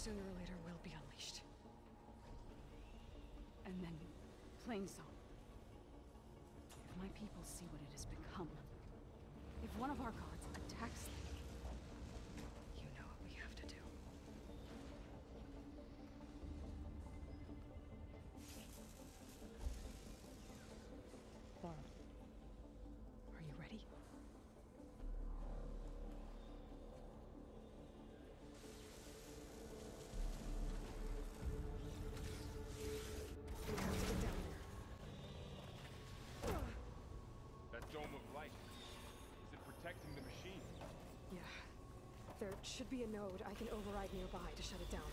sooner or later will be unleashed. And then Plainsong. If my people see what it has become, if one of our gods attacks them, You know what we have to do. Laura, Are you ready? We have to get down there. That dome of light. Is it protecting the machine? Yeah. There should be a node I can override nearby to shut it down.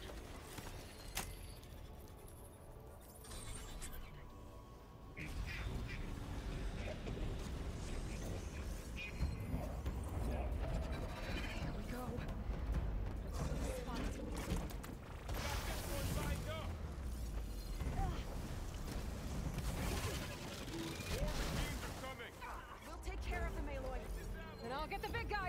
Here we go. Spot. Lined up! More machines are coming! We'll take care of them, Aloy. Then I'll get the big guy.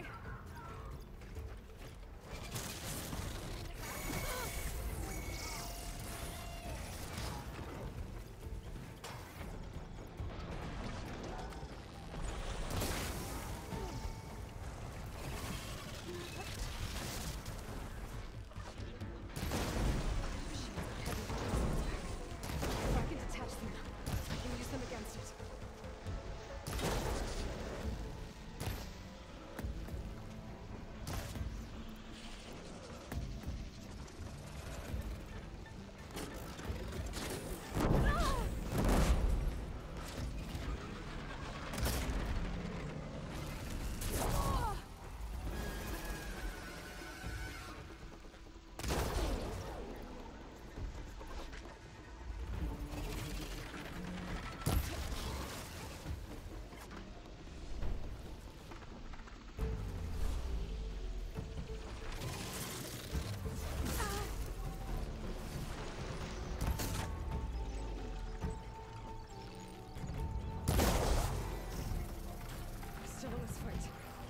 If I can detach them, I can use them against it. Still in this fight.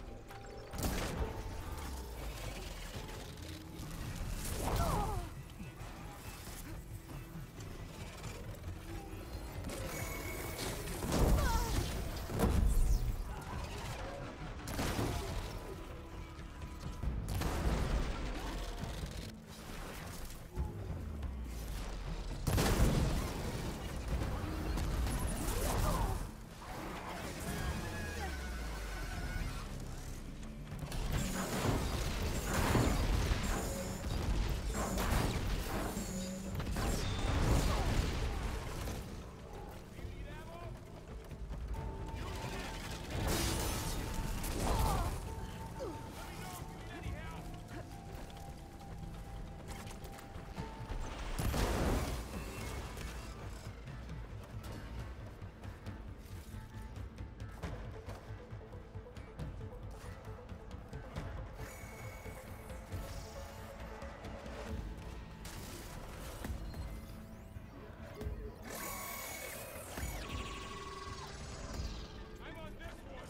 I'm on this one!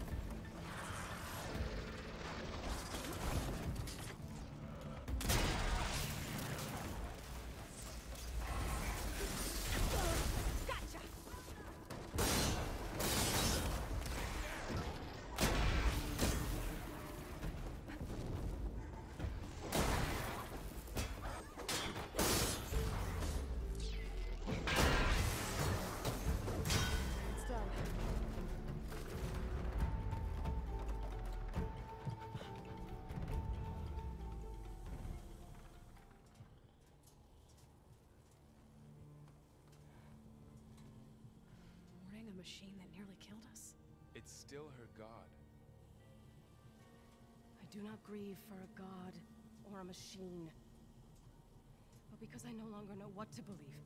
It's done. warning a machine that nearly killed us. It's still her god. I do not grieve for a god or a machine, but because I no longer know what to believe.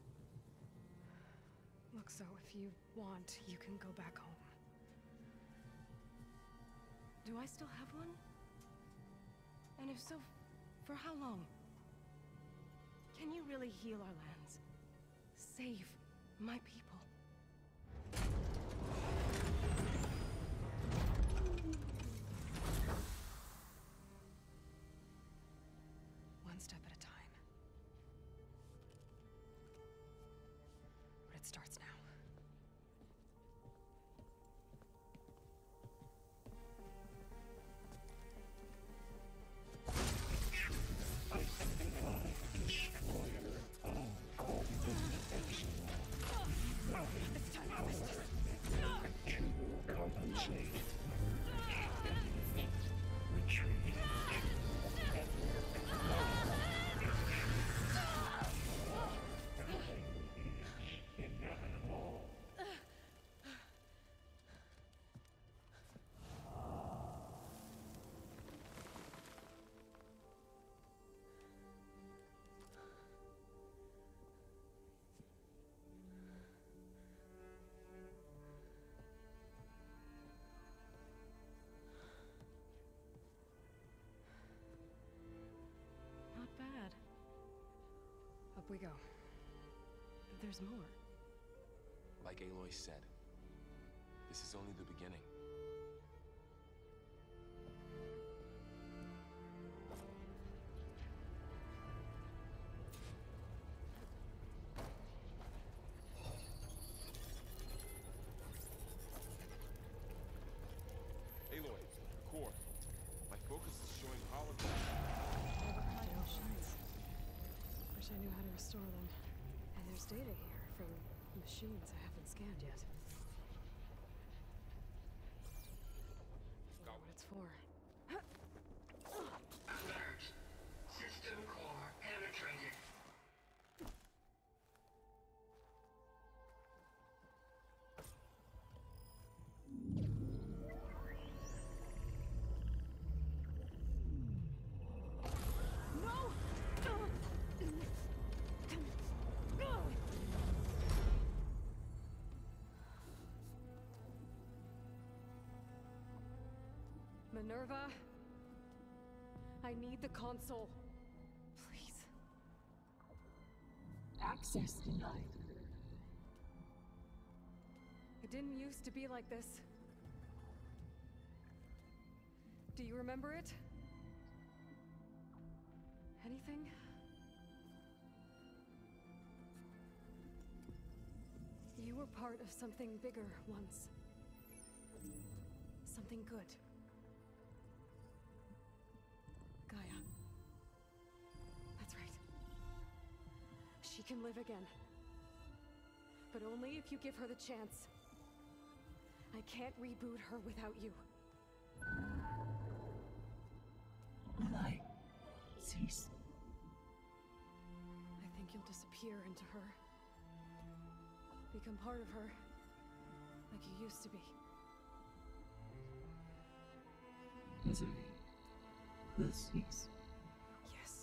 Look, so if you want, you can go back home. Do I still have one? And if so, for how long? Can you really heal our lands? Save my people? One step at a time. starts now. Not bad. Up we go. There's more. Like Aloy said, this is only the beginning. Aloy, core. My focus is showing holograms. Never had machines. Wish I knew how to restore them. And there's data here from machines I haven't scanned yet. Know what it's for. Alert. System core penetrated. Minerva, I need the console. Please. Access denied. It didn't used to be like this. Do you remember it? Anything? You were part of something bigger once. Something good. Gaia. That's right. She can live again. But only if you give her the chance. I can't reboot her without you. Light. Cease. I think you'll disappear into her. Become part of her. Like you used to be. Misery. Will cease. Yes.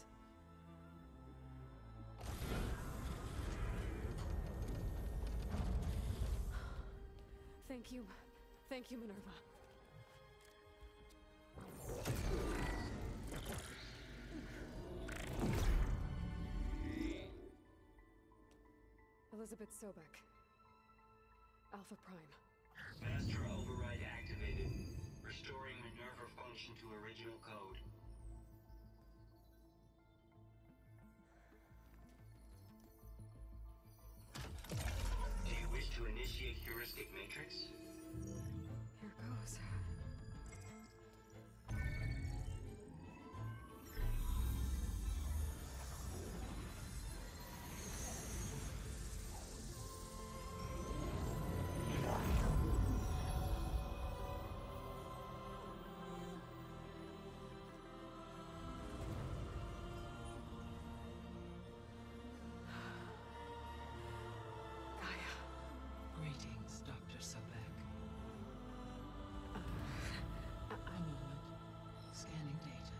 Thank you. Thank you, Minerva. Elizabeth Sobek. Alpha Prime. Master override activated. Restoring Minerva function to original code. Do you wish to initiate heuristic matrix? Here goes. Gaia. Greetings, Dr. Sobek. A moment. Scanning data.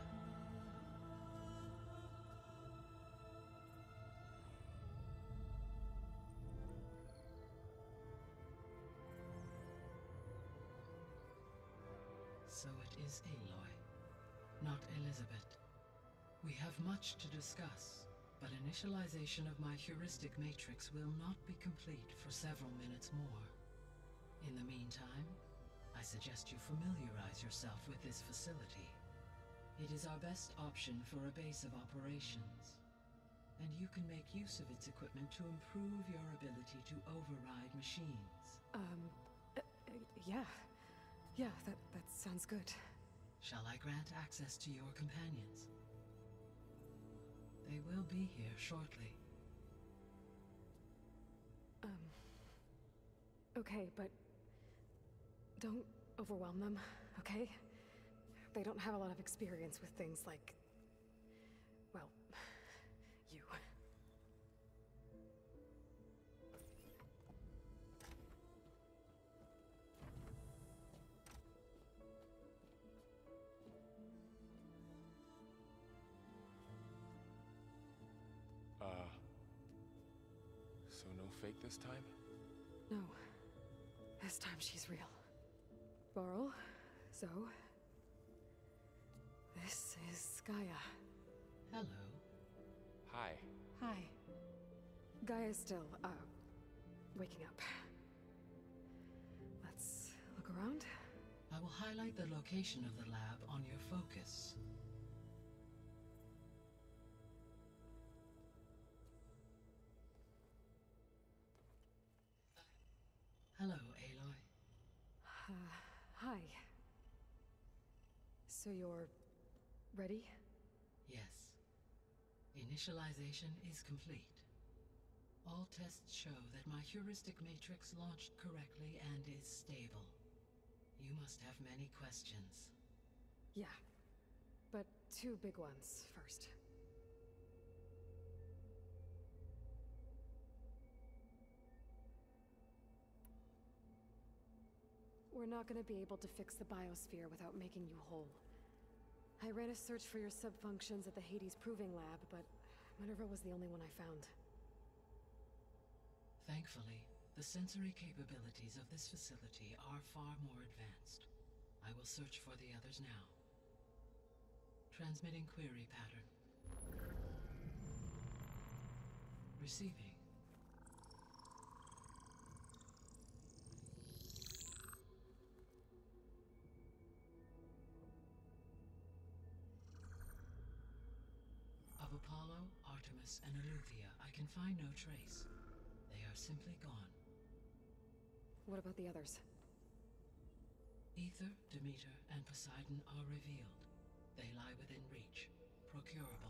So it is Aloy, not Elizabeth. We have much to discuss, but initialization of my heuristic matrix will not be complete for several minutes more. In the meantime, I suggest you familiarize yourself with this facility. It is our best option for a base of operations. and you can make use of its equipment to improve your ability to override machines. Yeah. Yeah, that sounds good. Shall I grant access to your companions? They will be here shortly. Okay, but don't overwhelm them, okay? They don't have a lot of experience with things like, well, you. So no fake this time? No. This time she's real. Varl, Zoe. This is Gaia. Hello. Hi. Hi. Gaia's still, waking up. Let's look around. I will highlight the location of the lab on your focus. Hello, Aloy. Hi. So you're ready? Yes. Initialization is complete. All tests show that my heuristic matrix launched correctly and is stable. You must have many questions. Yeah. But two big ones first. We're not gonna be able to fix the biosphere without making you whole. I ran a search for your subfunctions at the Hades Proving Lab, but Minerva was the only one I found. Thankfully, the sensory capabilities of this facility are far more advanced. I will search for the others now. Transmitting query pattern. Receiving. Of Apollo, Artemis, and Eleuthia, I can find no trace. They are simply gone. What about the others? Aether, Demeter, and Poseidon are revealed. They lie within reach. Procurable.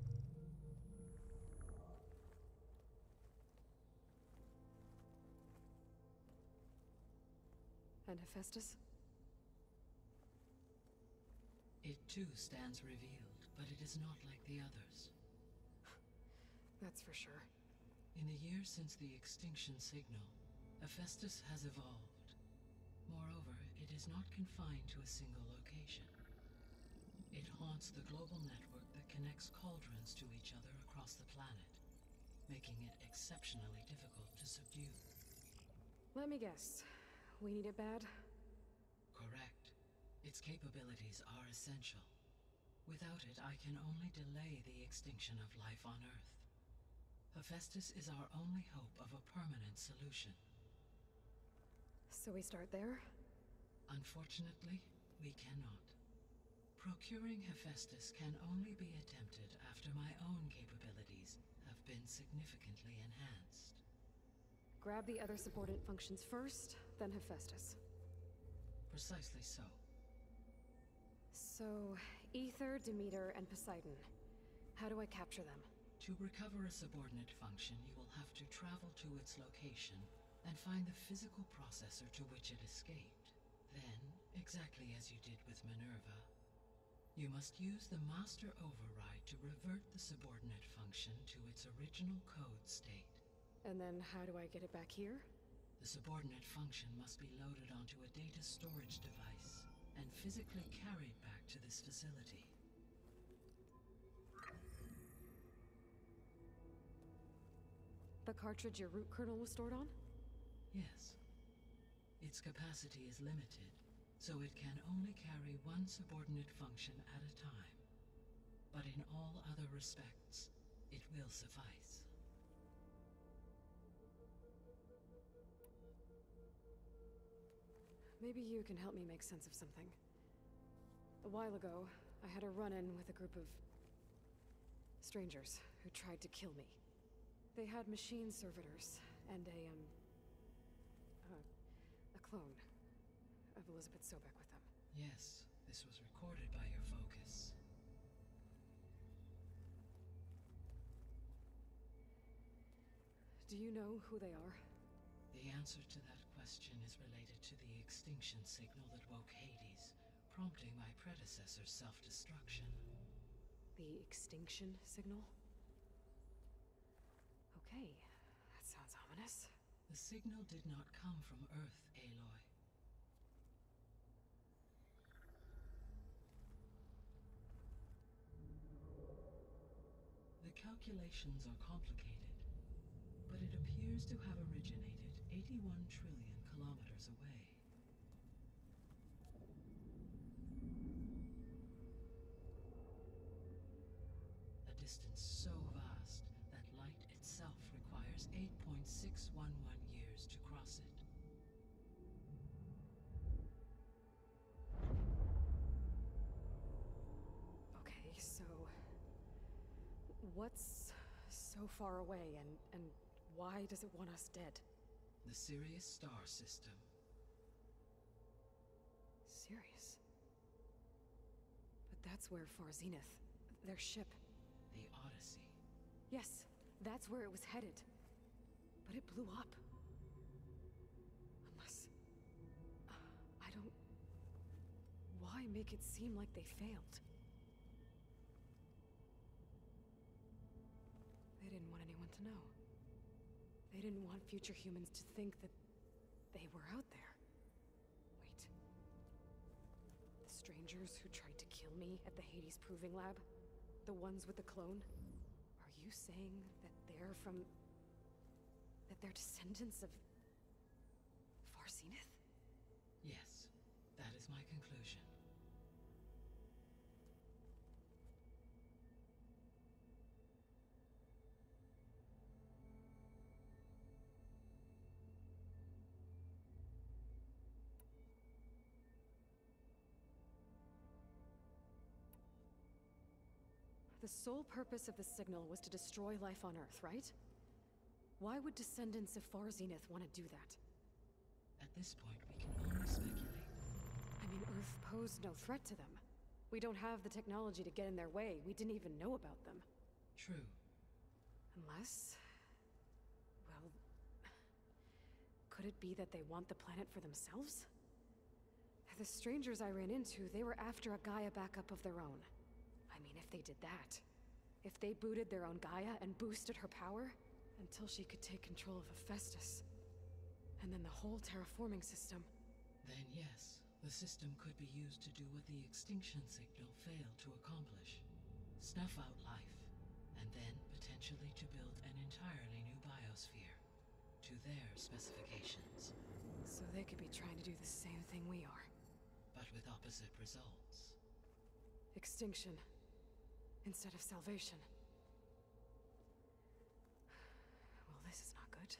And Hephaestus? It too stands revealed, but it is not like the others. That's for sure. In the years since the extinction signal, Hephaestus has evolved. Moreover, it is not confined to a single location. It haunts the global network that connects cauldrons to each other across the planet, making it exceptionally difficult to subdue. Let me guess. We need it bad? Correct. Its capabilities are essential. Without it, I can only delay the extinction of life on Earth. Hephaestus is our only hope of a permanent solution. So we start there? Unfortunately, we cannot. Procuring Hephaestus can only be attempted after my own capabilities have been significantly enhanced. Grab the other subordinate functions first, then Hephaestus. Precisely so. So, Aether, Demeter, and Poseidon. How do I capture them? To recover a subordinate function, you will have to travel to its location and find the physical processor to which it escaped. Then, exactly as you did with Minerva, you must use the Master Override to revert the subordinate function to its original code state. And then how do I get it back here? The subordinate function must be loaded onto a data storage device and physically carried back to this facility. The cartridge your root kernel was stored on? Yes. Its capacity is limited, so it can only carry one subordinate function at a time. But in all other respects, it will suffice. Maybe you can help me make sense of something. A while ago, I had a run-in with a group of strangers who tried to kill me. They had machine servitors and a clone of Elizabeth Sobek with them. Yes, this was recorded by your focus. Do you know who they are? The answer to that question is related to the extinction signal that woke Hades, prompting my predecessor's self-destruction. The extinction signal? Okay, that sounds ominous. The signal did not come from Earth, Aloy. The calculations are complicated, but it appears to have originated 81 trillion kilometers away. A distance so vast that light itself requires 8.611 years to cross it. Okay, so... what's so far away, and why does it want us dead? The Sirius star system. Sirius? But that's where Far Zenith, their ship... The Odyssey. Yes, that's where it was headed. But it blew up. Unless... I don't... Why make it seem like they failed? They didn't want anyone to know. They didn't want future humans to think that they were out there. Wait. The strangers who tried to kill me at the Hades Proving Lab? The ones with the clone? Are you saying that they're from... that they're descendants of... Far Zenith? Yes, that is my conclusion. The sole purpose of the signal was to destroy life on Earth, right? Why would descendants of Far Zenith want to do that? At this point, we can only speculate. I mean, Earth posed no threat to them. We don't have the technology to get in their way. We didn't even know about them. True. Unless... well... could it be that they want the planet for themselves? The strangers I ran into, they were after a Gaia backup of their own. I mean, if they did that... if they booted their own Gaia and boosted her power... until she could take control of Hephaestus. And then the whole terraforming system... Then yes, the system could be used to do what the extinction signal failed to accomplish. Snuff out life, and then potentially to build an entirely new biosphere. To their specifications. So they could be trying to do the same thing we are. But with opposite results. Extinction. Instead of salvation. Well, this is not good.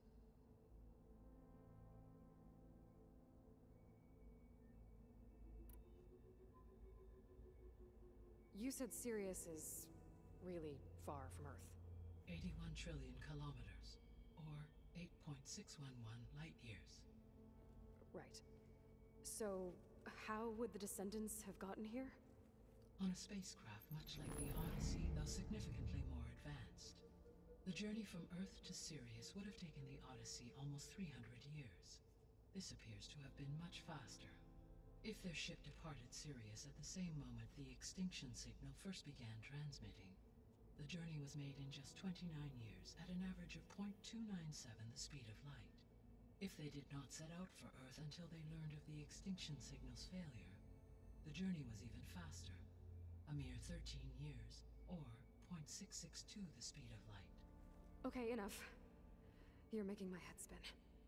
You said Sirius is really far from Earth. 81 trillion kilometers, or 8.611 light years. Right. So, how would the descendants have gotten here? On a spacecraft much like the Odyssey, though significantly more advanced. The journey from Earth to Sirius would have taken the Odyssey almost 300 years. This appears to have been much faster. If their ship departed Sirius at the same moment the extinction signal first began transmitting, the journey was made in just 29 years at an average of 0.297 the speed of light. If they did not set out for Earth until they learned of the extinction signal's failure, the journey was even faster. A mere 13 years, or 0.662 the speed of light. Okay, enough. You're making my head spin.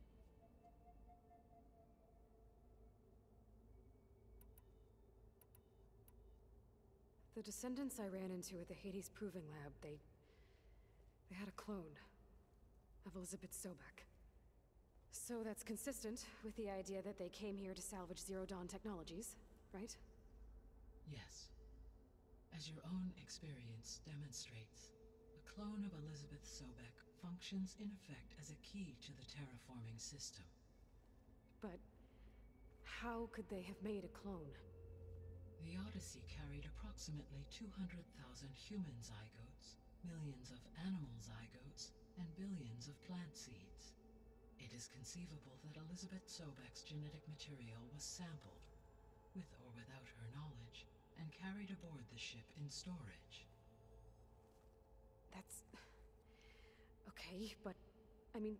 The descendants I ran into at the Hades Proving Lab, they had a clone of Elizabeth Sobek. So that's consistent with the idea that they came here to salvage Zero Dawn technologies, right? Yes. As your own experience demonstrates, a clone of Elizabeth Sobek functions in effect as a key to the terraforming system. But how could they have made a clone? The Odyssey carried approximately 200,000 human zygotes, millions of animal zygotes, and billions of plant seeds. It is conceivable that Elizabeth Sobek's genetic material was sampled, with or without her knowledge, and carried aboard the ship in storage. That's... okay, but... I mean...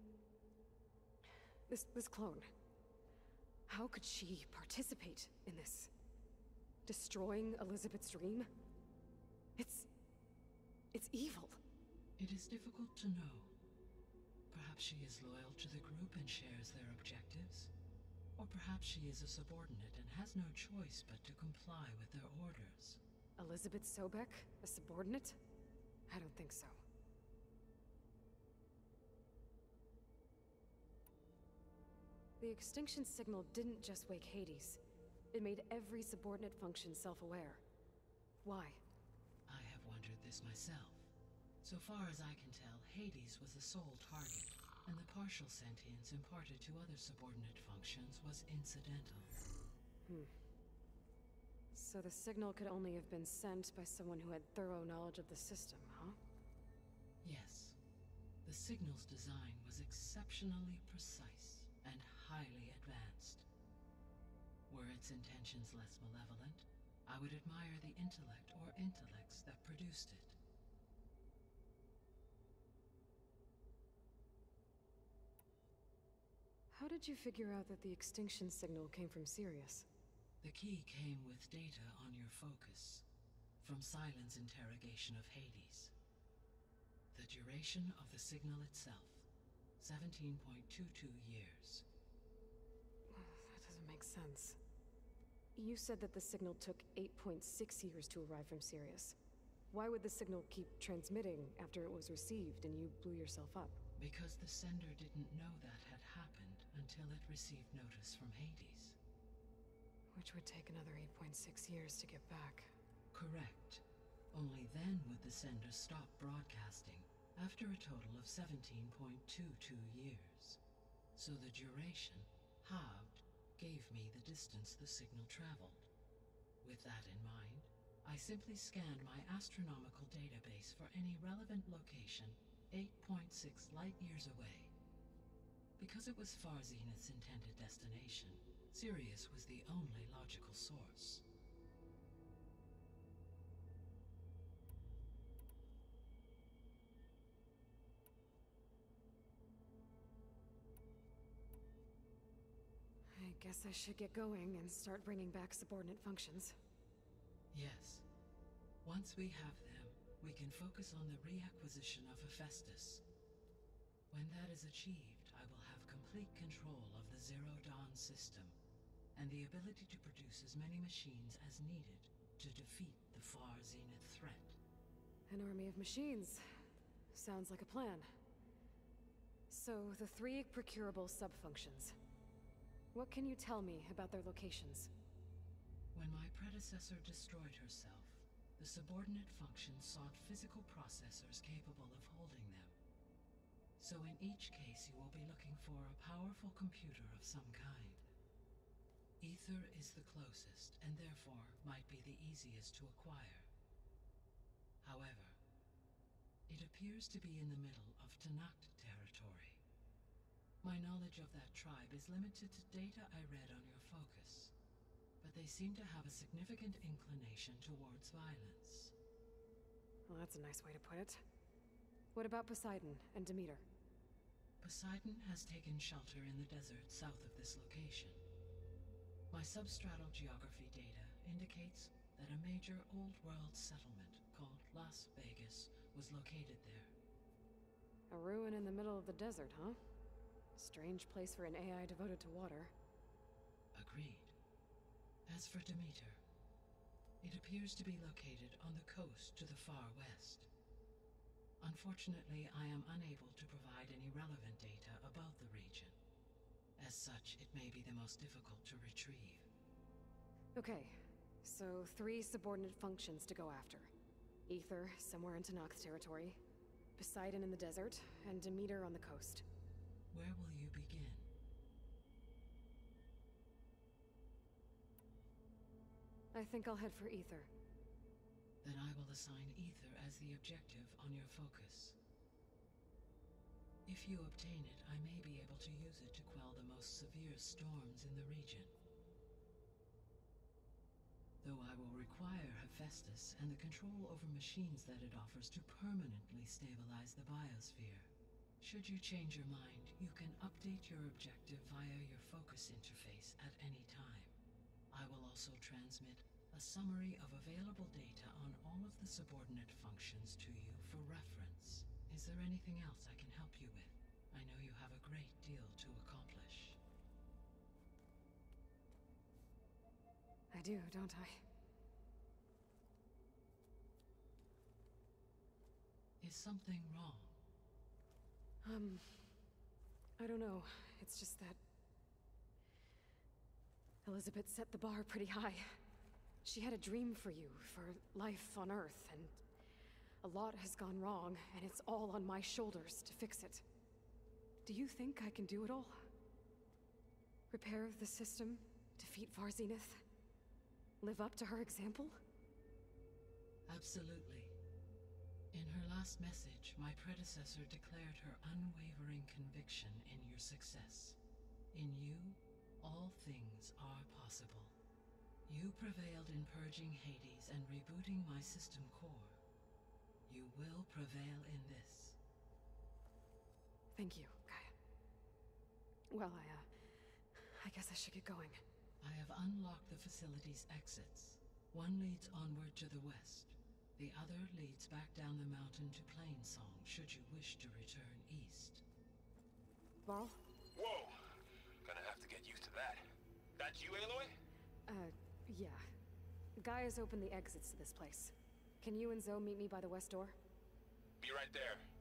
This clone... How could she participate in this? Destroying Elizabeth's dream? It's evil. It is difficult to know. Perhaps she is loyal to the group and shares their objectives. Or perhaps she is a subordinate and has no choice but to comply with their orders. Elizabeth Sobek? A subordinate? I don't think so. The extinction signal didn't just wake Hades. It made every subordinate function self-aware. Why? I have wondered this myself. So far as I can tell, Hades was the sole target, and the partial sentience imparted to other subordinate functions was incidental. So the signal could only have been sent by someone who had thorough knowledge of the system, huh? Yes. The signal's design was exceptionally precise and highly advanced. Were its intentions less malevolent, I would admire the intellect or intellects that produced it. How did you figure out that the extinction signal came from Sirius? The key came with data on your focus, from Silent's interrogation of Hades. The duration of the signal itself, 17.22 years. That doesn't make sense. You said that the signal took 8.6 years to arrive from Sirius. Why would the signal keep transmitting after it was received and you blew yourself up? Because the sender didn't know that had happened until it received notice from Hades. Which would take another 8.6 years to get back. Correct. Only then would the sender stop broadcasting, after a total of 17.22 years. So the duration, halved, gave me the distance the signal traveled. With that in mind, I simply scanned my astronomical database for any relevant location 8.6 light-years away. Because it was Far Zenith's intended destination, Sirius was the only logical source. I guess I should get going and start bringing back subordinate functions. Yes. Once we have them, we can focus on the reacquisition of Hephaestus. When that is achieved, I will have complete control of the Zero Dawn system, and the ability to produce as many machines as needed to defeat the Far Zenith threat. An army of machines. Sounds like a plan. So, the 3 procurable sub-functions. What can you tell me about their locations? When my predecessor destroyed herself, the subordinate functions sought physical processors capable of holding them. So in each case you will be looking for a powerful computer of some kind. Ether is the closest, and therefore might be the easiest to acquire. However, it appears to be in the middle of Tenakth territory. My knowledge of that tribe is limited to data I read on your focus, but they seem to have a significant inclination towards violence. Well, that's a nice way to put it. What about Poseidon and Demeter? Poseidon has taken shelter in the desert south of this location. My substratal geography data indicates that a major old-world settlement called Las Vegas was located there. A ruin in the middle of the desert, huh? Strange place for an AI devoted to water. Agreed. As for Demeter, it appears to be located on the coast to the far west. Unfortunately, I am unable to provide any relevant data about the region. As such, it may be the most difficult to retrieve. Okay, so 3 subordinate functions to go after. Ether, somewhere in Tenakth territory. Poseidon in the desert, and Demeter on the coast. Where will you begin? I think I'll head for Ether. Then I will assign Ether as the objective on your focus. If you obtain it, I may be able to use it to quell the most severe storms in the region. Though I will require Hephaestus and the control over machines that it offers to permanently stabilize the biosphere. Should you change your mind, you can update your objective via your focus interface at any time. I will also transmit a summary of available data on all of the subordinate functions to you for reference. Is there anything else I can help you with? I know you have a great deal to accomplish. I do, don't I? Is something wrong? I don't know. It's just that Elizabeth set the bar pretty high. She had a dream for you, for life on Earth, and a lot has gone wrong, and it's all on my shoulders to fix it. Do you think I can do it all? Repair the system, defeat Var Zenith, live up to her example? Absolutely. In her last message, my predecessor declared her unwavering conviction in your success. In you, all things are possible. You prevailed in purging Hades and rebooting my system core. You will prevail in this. Thank you, Gaia. Well, I guess I should get going. I have unlocked the facility's exits. One leads onward to the west. The other leads back down the mountain to Plainsong, should you wish to return east. Varl? Whoa! Gonna have to get used to that. That's you, Aloy? Yeah. Gaia's opened the exits to this place. Can you and Zoe meet me by the west door? Be right there.